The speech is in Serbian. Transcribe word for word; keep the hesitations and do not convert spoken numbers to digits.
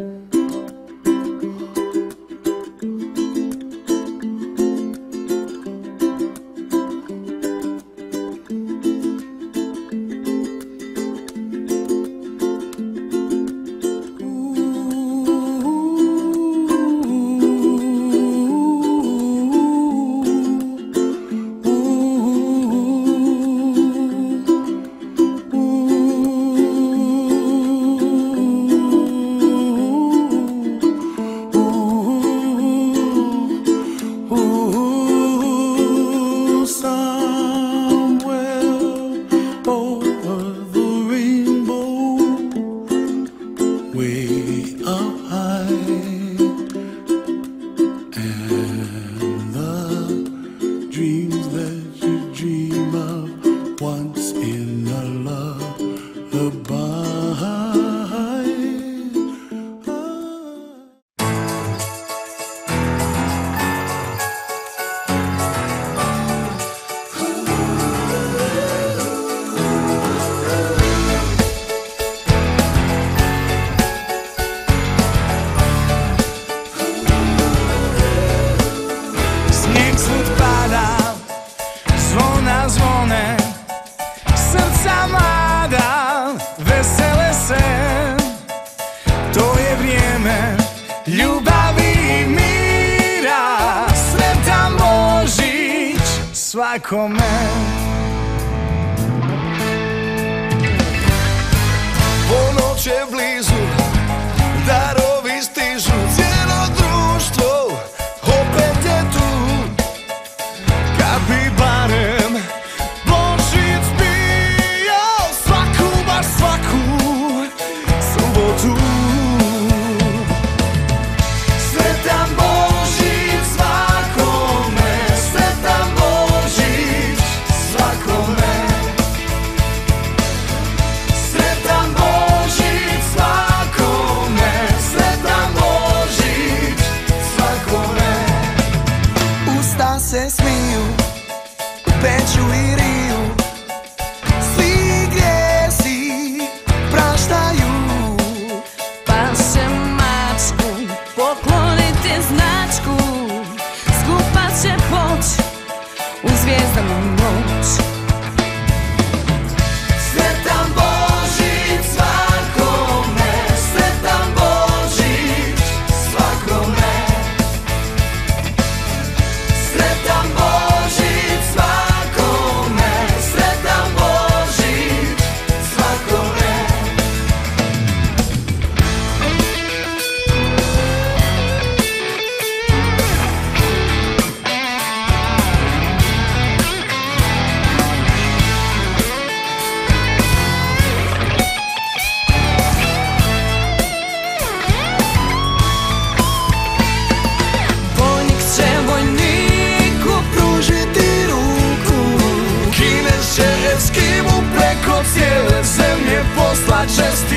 Svakome. Ponoć je blizu, darovi stižu, cijelo društvo opet je tu. Kad bi barem Božić bio svaku, baš svaku subotu. Sretan Božić svakome, sretan Božić svakome. Sretan Božić svakome, sretan Božić svakome. Usta se smiju, peću i riju, svi grijesi praštaju. Pa se mačku, poklonite značku, skupa će poć u zvijezdanu noć. Sretan Božić svakome, sretan Božić svakome. Sretan Božić svakome, sretan Božić svakome. Vojnik će vojniku pružiti ruku, Kinez će Eskimu preko cijele zemlje poslat česti.